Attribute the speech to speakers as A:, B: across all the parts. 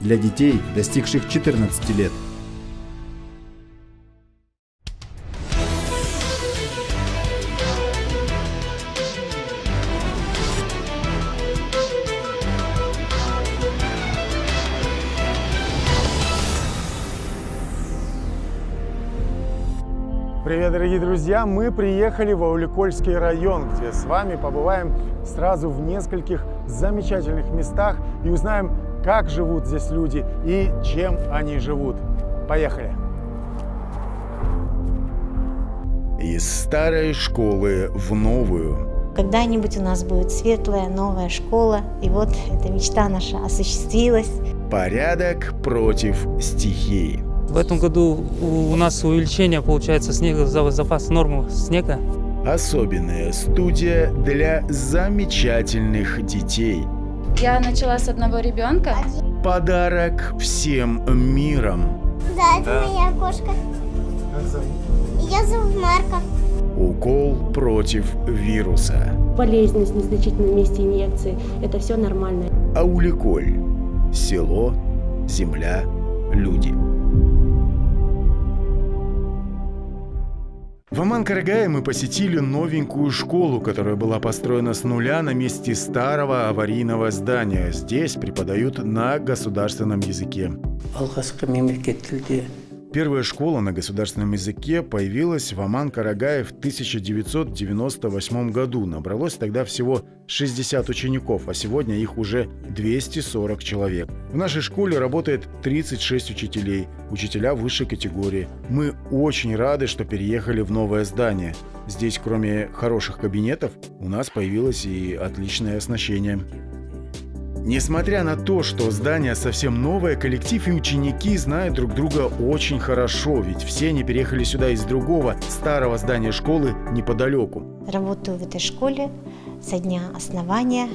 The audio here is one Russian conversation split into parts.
A: для детей, достигших 14 лет.
B: Привет, дорогие друзья! Мы приехали в Ауликольский район, где с вами побываем сразу в нескольких замечательных местах и узнаем, как живут здесь люди и чем они живут. Поехали!
C: Из старой школы в новую.
D: Когда-нибудь у нас будет светлая новая школа, и вот эта мечта наша осуществилась.
C: Порядок против стихии.
E: В этом году у нас увеличение получается снега, запас нормы снега.
C: Особенная студия для замечательных детей.
F: Я начала с одного ребенка.
C: Подарок всем миром.
G: Да, это моя кошка. Я зовут Марка.
C: Укол против вируса.
H: Болезненность в незначительном месте инъекции – это все нормально.
C: Ауликоль. Село, земля, люди. В Аман-Карагае мы посетили новенькую школу, которая была построена с нуля на месте старого аварийного здания. Здесь преподают на государственном языке. Первая школа на государственном языке появилась в Аман-Карагае в 1998 году. Набралось тогда всего 60 учеников, а сегодня их уже 240 человек. В нашей школе работает 36 учителей, учителя высшей категории. Мы очень рады, что переехали в новое здание. Здесь, кроме хороших кабинетов, у нас появилось и отличное оснащение. Несмотря на то, что здание совсем новое, коллектив и ученики знают друг друга очень хорошо, ведь все они переехали сюда из другого, старого здания школы неподалеку.
D: Работаю в этой школе со дня основания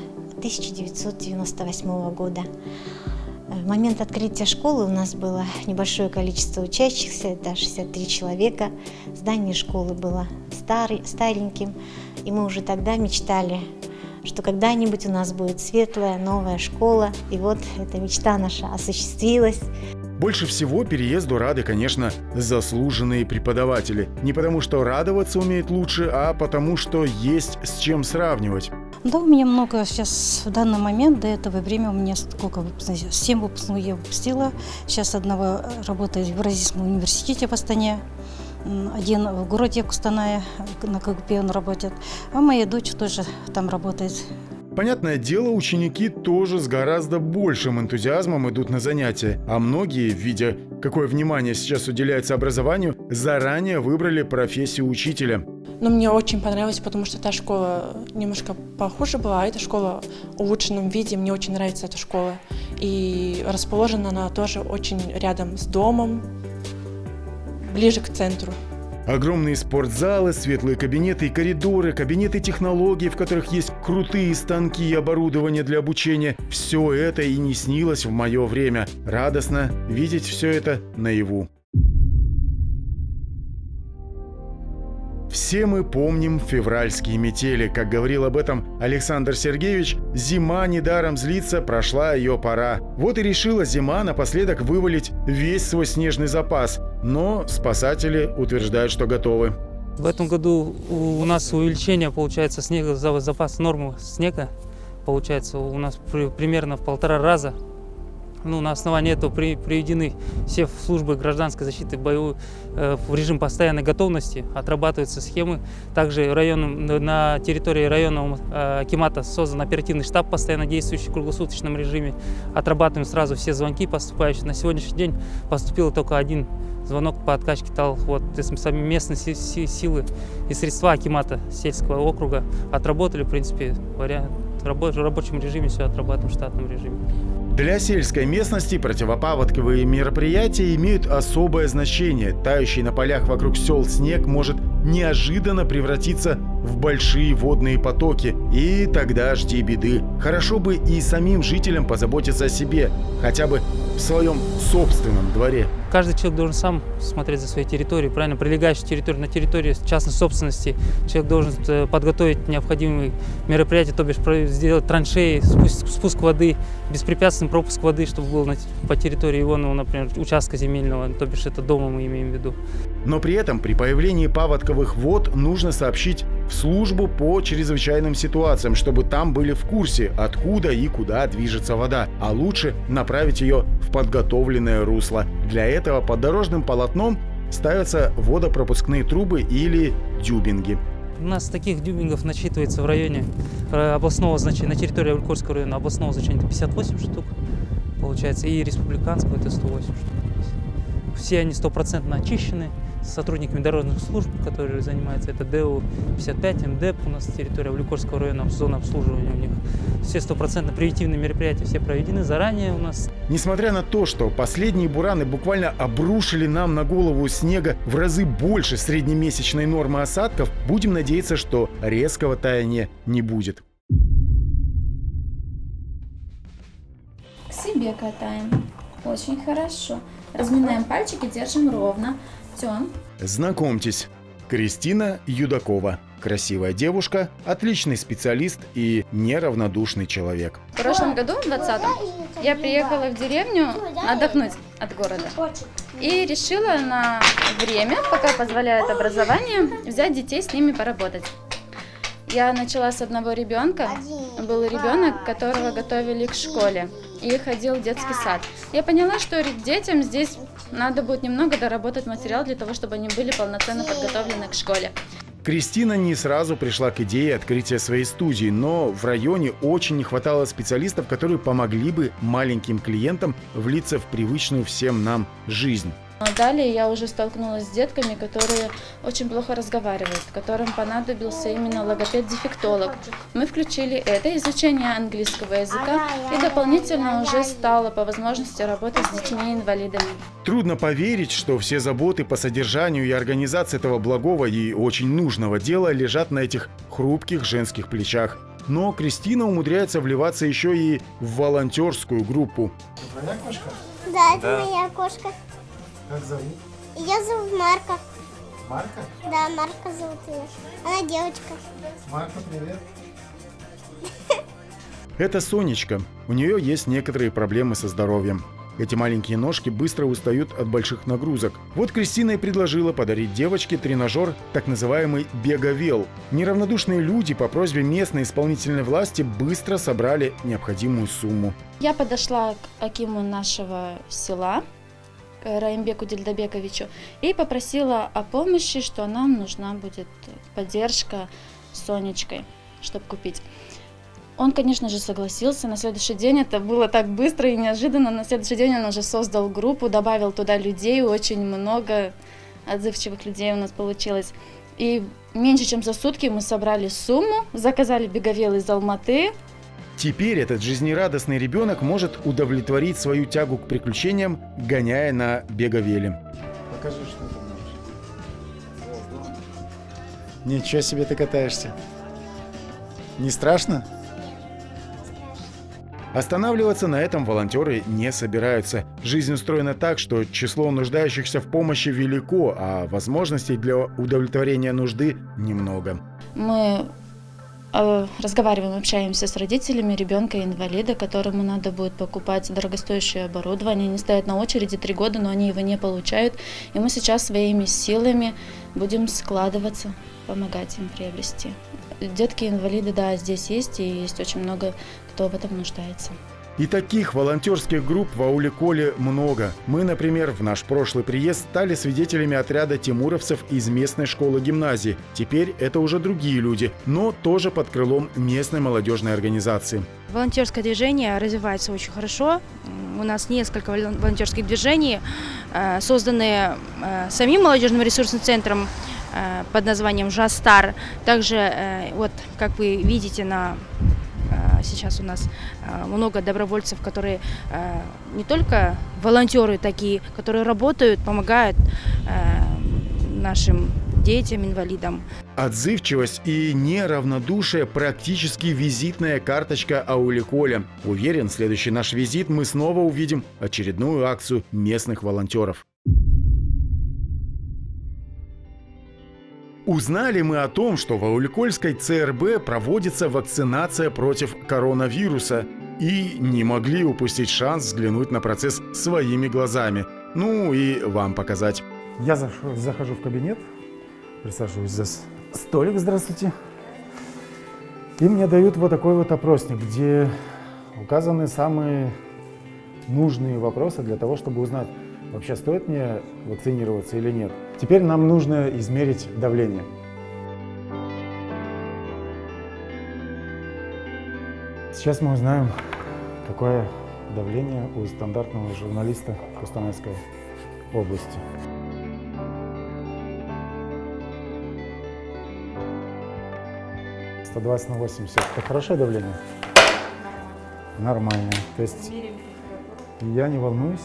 D: 1998 года. В момент открытия школы у нас было небольшое количество учащихся, это 63 человека. Здание школы было стареньким, и мы уже тогда мечтали, что когда-нибудь у нас будет светлая новая школа, и вот эта мечта наша осуществилась.
C: Больше всего переезду рады, конечно, заслуженные преподаватели. Не потому, что радоваться умеют лучше, а потому, что есть с чем сравнивать.
I: Да, у меня много сейчас в данный момент, до этого время у меня сколько выпускников, 7 выпускников я выпустила. Сейчас одного работает в Евразийском университете в Астане. Один в городе Кустаная, на КГП он работает, а моя дочь тоже там работает.
C: Понятное дело, ученики тоже с гораздо большим энтузиазмом идут на занятия, а многие, видя, какое внимание сейчас уделяется образованию, заранее выбрали профессию учителя.
J: Но мне очень понравилось, потому что та школа немножко похуже была, а эта школа в улучшенном виде, мне очень нравится эта школа. И расположена она тоже очень рядом с домом, ближе к центру.
C: Огромные спортзалы, светлые кабинеты и коридоры, кабинеты технологий, в которых есть крутые станки и оборудование для обучения. Все это и не снилось в мое время. Радостно видеть все это наяву. Все мы помним февральские метели. Как говорил об этом Александр Сергеевич, зима недаром злится, прошла ее пора. Вот и решила зима напоследок вывалить весь свой снежный запас. Но спасатели утверждают, что готовы.
E: В этом году у нас увеличение получается снега, запас нормы снега. Получается у нас примерно в 1,5 раза. На основании этого приведены все службы гражданской защиты в режим постоянной готовности, отрабатываются схемы. Также на территории районного акимата создан оперативный штаб, постоянно действующий в круглосуточном режиме. Отрабатываем сразу все звонки поступающие. На сегодняшний день поступил только один звонок по откачке совместные силы и средства акимата сельского округа отработали, в принципе, в рабочем режиме все отрабатываем в штатном режиме.
C: Для сельской местности противопаводковые мероприятия имеют особое значение. Тающий на полях вокруг сел снег может неожиданно превратиться в большие водные потоки, и тогда жди беды. Хорошо бы и самим жителям позаботиться о себе, хотя бы в своем собственном дворе.
E: Каждый человек должен сам смотреть за своей территорией, правильно, прилегающей территории, на территории частной собственности. Человек должен подготовить необходимые мероприятия, то бишь сделать траншеи, спуск воды, беспрепятственный пропуск воды, чтобы был по территории его, ну, например, участка земельного, то бишь это дома мы имеем в виду.
C: Но при этом при появлении паводковых вод нужно сообщить в службу по чрезвычайным ситуациям, чтобы там были в курсе, откуда и куда движется вода, а лучше направить ее в подготовленное русло. Для этого под дорожным полотном ставятся водопропускные трубы или дюбинги.
E: У нас таких дюбингов насчитывается в районе областного значения, на территории Ауликольского района областного значения 58 штук, получается, и республиканского это 108 штук. Все они 100% очищены сотрудниками дорожных служб, которые занимаются, это ДУ-55, МДЭП, у нас территория Ауликольского района, зона обслуживания у них. Все 100% превентивные мероприятия, все проведены заранее у нас.
C: Несмотря на то, что последние бураны буквально обрушили нам на голову снега в разы больше среднемесячной нормы осадков, будем надеяться, что резкого таяния не будет.
F: К себе катаем. Очень хорошо. Разминаем пальчики, держим ровно. Тем.
C: Знакомьтесь, Кристина Юдакова. Красивая девушка, отличный специалист и неравнодушный человек.
F: В прошлом году, в 2020-м, я приехала в деревню отдохнуть от города. И решила на время, пока позволяет образование, взять детей с ними поработать. Я начала с одного ребенка. Был ребенок, которого готовили к школе. И ходил в детский сад. Я поняла, что детям здесь надо будет немного доработать материал для того, чтобы они были полноценно подготовлены к школе.
C: Кристина не сразу пришла к идее открытия своей студии, но в районе очень не хватало специалистов, которые помогли бы маленьким клиентам влиться в привычную всем нам жизнь.
F: Далее я уже столкнулась с детками, которые очень плохо разговаривают, которым понадобился именно логопед-дефектолог. Мы включили это изучение английского языка и дополнительно уже стало по возможности работать с детьми-инвалидами.
C: Трудно поверить, что все заботы по содержанию и организации этого благого и очень нужного дела лежат на этих хрупких женских плечах. Но Кристина умудряется вливаться еще и в волонтерскую группу.
B: Твоя кошка?
G: Да, это моя кошка.
B: Как зовут?
G: Ее зовут Марка.
B: Марка?
G: Да, Марка зовут ее. Она девочка.
B: Марка, привет.
C: Это Сонечка. У нее есть некоторые проблемы со здоровьем. Эти маленькие ножки быстро устают от больших нагрузок. Вот Кристина и предложила подарить девочке тренажер, так называемый беговел. Неравнодушные люди по просьбе местной исполнительной власти быстро собрали необходимую сумму.
F: Я подошла к акиму нашего села, Раимбеку Дильдабековичу, и попросила о помощи, что нам нужна будет поддержка с Сонечкой, чтобы купить. Он, конечно же, согласился. На следующий день это было так быстро и неожиданно. На следующий день он уже создал группу, добавил туда людей, очень много отзывчивых людей у нас получилось. И меньше чем за сутки мы собрали сумму, заказали беговел из Алматы.
C: Теперь этот жизнерадостный ребенок может удовлетворить свою тягу к приключениям, гоняя на беговеле.
B: Покажи, что ты можешь. Ничего себе ты катаешься. Не страшно?
C: Останавливаться на этом волонтеры не собираются. Жизнь устроена так, что число нуждающихся в помощи велико, а возможностей для удовлетворения нужды немного.
F: Мы разговариваем, общаемся с родителями ребенка-инвалида, которому надо будет покупать дорогостоящее оборудование. Они стоят на очереди 3 года, но они его не получают. И мы сейчас своими силами будем складываться, помогать им приобрести. Детки-инвалиды, да, здесь есть, и есть очень много кто в этом нуждается.
C: И таких волонтерских групп в Ауликоле много. Мы, например, в наш прошлый приезд стали свидетелями отряда тимуровцев из местной школы-гимназии. Теперь это уже другие люди, но тоже под крылом местной молодежной организации.
K: Волонтерское движение развивается очень хорошо. У нас несколько волонтерских движений, созданные самим молодежным ресурсным центром под названием «Жастар». Также, вот, как вы видите, сейчас у нас много добровольцев, которые не только волонтеры такие, которые работают, помогают нашим детям, инвалидам.
C: Отзывчивость и неравнодушие – практически визитная карточка Ауликоля. Уверен, в следующий наш визит мы снова увидим очередную акцию местных волонтеров. Узнали мы о том, что в Ауликольской ЦРБ проводится вакцинация против коронавируса. И не могли упустить шанс взглянуть на процесс своими глазами. Ну и вам показать.
B: Я захожу в кабинет, присаживаюсь за столик, здравствуйте. И мне дают вот такой вот опросник, где указаны самые нужные вопросы для того, чтобы узнать, вообще стоит мне вакцинироваться или нет. Теперь нам нужно измерить давление. Сейчас мы узнаем, какое давление у стандартного журналиста Костанайской области. — 120/80. Это хорошее давление? Нормальное. То есть я не волнуюсь.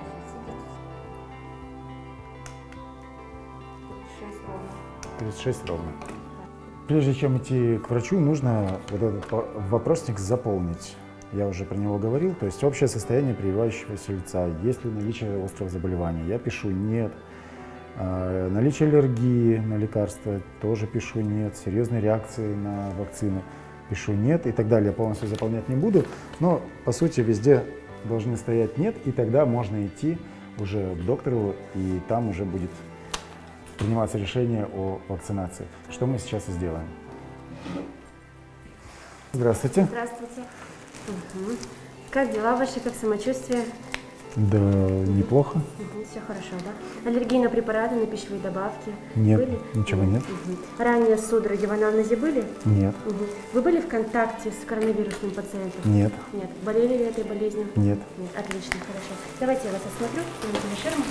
B: 36 ровно. Прежде чем идти к врачу, нужно вот этот вопросник заполнить. Я уже про него говорил. То есть общее состояние прививающегося лица. Есть ли наличие острого заболевания? Я пишу нет. Наличие аллергии на лекарства тоже пишу нет. Серьезной реакции на вакцины пишу нет и так далее. Я полностью заполнять не буду. Но по сути везде должны стоять нет. И тогда можно идти уже к доктору, и там уже будет приниматься решение о вакцинации. Что мы сейчас и сделаем. Здравствуйте.
H: Здравствуйте. Угу. Как дела ваши, как самочувствие?
B: Да, неплохо.
H: Угу, все хорошо, да? Аллергии на препараты, на пищевые добавки?
B: Нет,
H: были?
B: ничего нет.
H: Угу. Ранее судороги в анамнезе были?
B: Нет.
H: Угу. Вы были в контакте с коронавирусным пациентом?
B: Нет.
H: Нет. Болели ли этой болезнью?
B: Нет.
H: Нет. Отлично, хорошо. Давайте я вас осмотрю. Снимите ширму.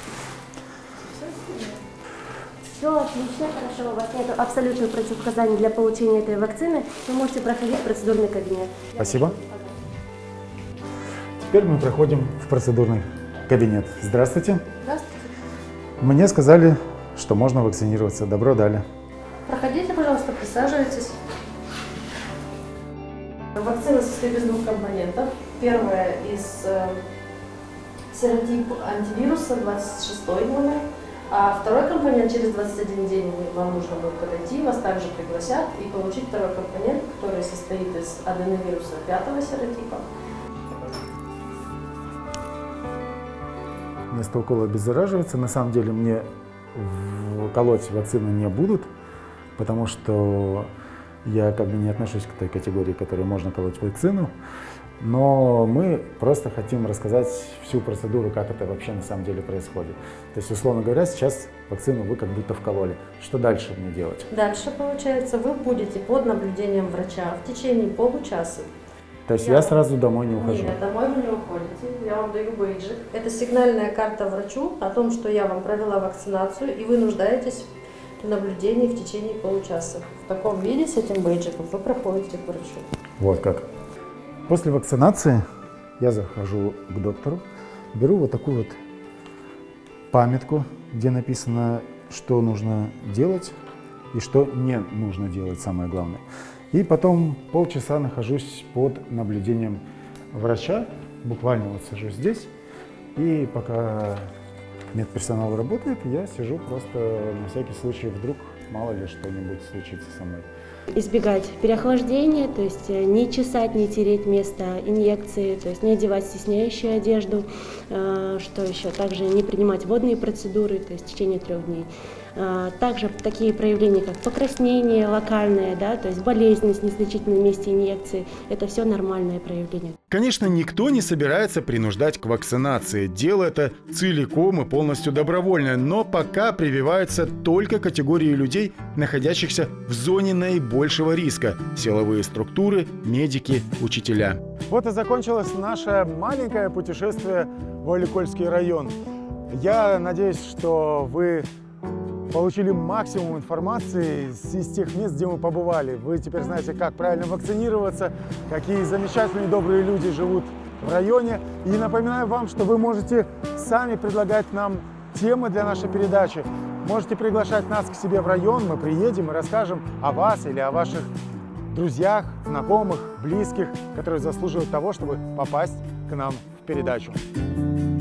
H: Все отлично, хорошо, у вас нет абсолютных противопоказаний для получения этой вакцины. Вы можете проходить процедурный кабинет.
B: Спасибо. Теперь мы проходим в процедурный кабинет. Здравствуйте.
H: Здравствуйте.
B: Мне сказали, что можно вакцинироваться. Добро дали.
H: Проходите, пожалуйста, присаживайтесь. Вакцина состоит из двух компонентов. Первая из серотип антивируса 26 номер. А второй компонент через 21 день вам нужно будет подойти, вас также пригласят и получить второй компонент, который состоит из аденовируса 5-го серотипа.
B: Вместо укола обеззараживается. На самом деле мне колоть вакцину не будут, потому что я как бы не отношусь к той категории, которой можно колоть вакцину. Но мы просто хотим рассказать всю процедуру, как это вообще на самом деле происходит. То есть, условно говоря, сейчас вакцину вы как будто вкололи. Что дальше мне делать?
H: Дальше, получается, вы будете под наблюдением врача в течение получаса.
B: То есть я сразу домой не ухожу?
H: Нет, домой вы не уходите. Я вам даю бейджик. Это сигнальная карта врачу о том, что я вам провела вакцинацию, и вы нуждаетесь в наблюдении в течение получаса. В таком виде с этим бейджиком вы проходите к врачу.
B: Вот как. После вакцинации я захожу к доктору, беру вот такую вот памятку, где написано, что нужно делать и что не нужно делать, самое главное. И потом полчаса нахожусь под наблюдением врача, буквально вот сижу здесь, и пока медперсонал работает, я сижу просто на всякий случай, вдруг мало ли что-нибудь случится со мной.
H: Избегать переохлаждения, то есть не чесать, не тереть место инъекции, то есть не одевать стесняющую одежду, что еще, также не принимать водные процедуры, то есть в течение 3 дней. Также такие проявления, как покраснение локальное, да, то есть болезненность в незначительном месте инъекции, это все нормальное проявление.
C: Конечно, никто не собирается принуждать к вакцинации. Дело это целиком и полностью добровольное, но пока прививаются только категории людей, находящихся в зоне наибольшего риска – силовые структуры, медики, учителя.
B: Вот и закончилось наше маленькое путешествие в Ауликольский район. Я надеюсь, что вы получили максимум информации из тех мест, где мы побывали. Вы теперь знаете, как правильно вакцинироваться, какие замечательные добрые люди живут в районе. И напоминаю вам, что вы можете сами предлагать нам темы для нашей передачи. Можете приглашать нас к себе в район, мы приедем и расскажем о вас или о ваших друзьях, знакомых, близких, которые заслуживают того, чтобы попасть к нам в передачу.